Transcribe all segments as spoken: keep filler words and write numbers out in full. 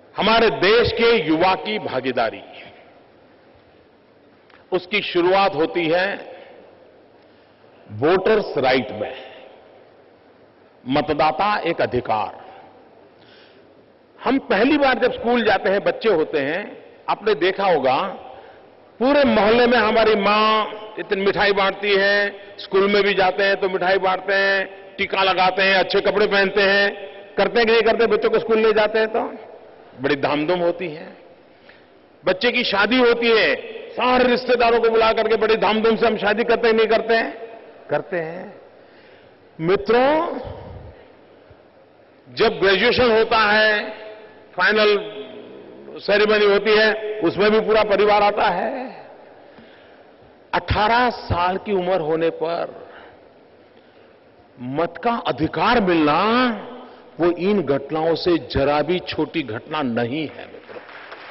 हमारे देश के युवा की भागीदारी, उसकी शुरुआत होती है वोटर्स राइट में। मतदाता एक अधिकार। हम पहली बार जब स्कूल जाते हैं, बच्चे होते हैं, आपने देखा होगा पूरे मोहल्ले में हमारी मां इतनी मिठाई बांटती है, स्कूल में भी जाते हैं तो मिठाई बांटते हैं, टीका लगाते हैं, अच्छे कपड़े पहनते हैं, करते हैं कि नहीं करते? बच्चों को स्कूल ले जाते हैं तो बड़ी धामधूम होती है। बच्चे की शादी होती है, सारे रिश्तेदारों को बुला करके बड़ी धामधूम से हम शादी करते हैं, नहीं करते हैं? करते हैं। मित्रों, जब ग्रेजुएशन होता है, फाइनल सेरेमनी होती है, उसमें भी पूरा परिवार आता है। अठारह साल की उम्र होने पर मत का अधिकार मिलना, वो इन घटनाओं से जरा भी छोटी घटना नहीं है मित्रों।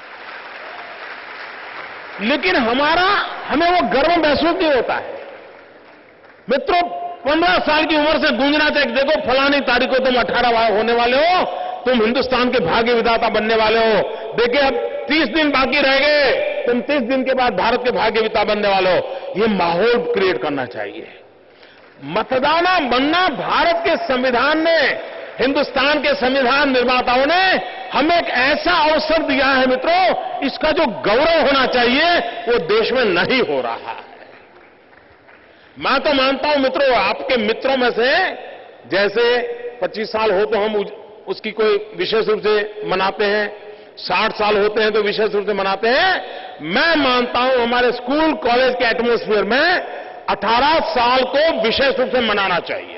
लेकिन हमारा हमें वो गर्व महसूस नहीं होता है मित्रों। पंद्रह साल की उम्र से गूंजना चाहिए, देखो फलानी तारीख को तुम अठारह होने वाले हो, तुम हिंदुस्तान के भाग्य विधाता बनने वाले हो। देखिए अब तीस दिन बाकी रह गए, तुम तीस दिन के बाद भारत के भाग्य विधाता बनने वाले हो। ये माहौल क्रिएट करना चाहिए। मतदाता बनना भारत के संविधान ने, हिंदुस्तान के संविधान निर्माताओं ने हमें एक ऐसा अवसर दिया है मित्रों, इसका जो गौरव होना चाहिए वो देश में नहीं हो रहा है। मैं तो मानता हूं मित्रों, आपके मित्रों में से जैसे पच्चीस साल हो तो हम उसकी कोई विशेष रूप से मनाते हैं, साठ साल होते हैं तो विशेष रूप से मनाते हैं। मैं मानता हूं हमारे स्कूल कॉलेज के एटमॉस्फेयर में अठारह साल को विशेष रूप से मनाना चाहिए।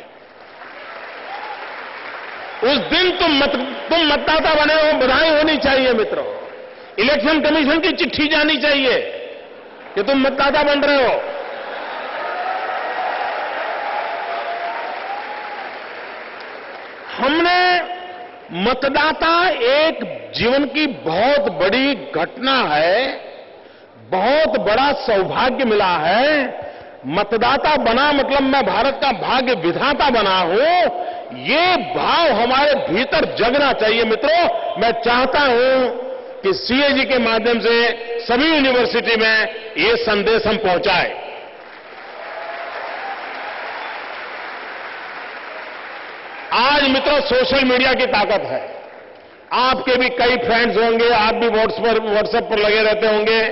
उस दिन तुम मत तुम मतदाता बने हो, बधाई होनी चाहिए मित्रों। इलेक्शन कमीशन की चिट्ठी जानी चाहिए कि तुम मतदाता बन रहे हो। हमने मतदाता एक जीवन की बहुत बड़ी घटना है, बहुत बड़ा सौभाग्य मिला है। मतदाता बना मतलब मैं भारत का भाग्य विधाता बना हूं, ये भाव हमारे भीतर जगना चाहिए मित्रों। मैं चाहता हूं कि सीएजी के माध्यम से सभी यूनिवर्सिटी में ये संदेश हम पहुंचाएं। आज मित्रों सोशल मीडिया की ताकत है। आपके भी कई फ्रेंड्स होंगे, आप भी व्हाट्सएप पर लगे रहते होंगे।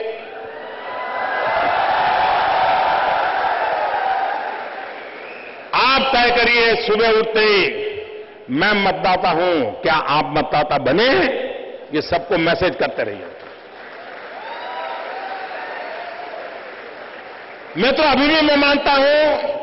आप तय करिए सुबह उठते ही मैं मतदाता हूं, क्या आप मतदाता बने? ये सबको मैसेज करते रहिए। मैं तो अभी भी मैं मानता हूं